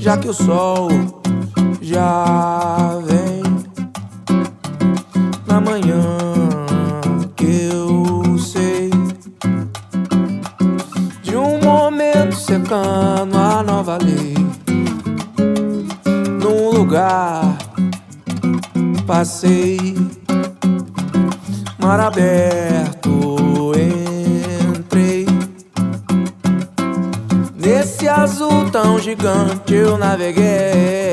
já que o sol já vem na manhã que eu sei de um momento secando a nova lei. Num lugar passei, mar aberto entrei, nesse azul tão gigante eu naveguei.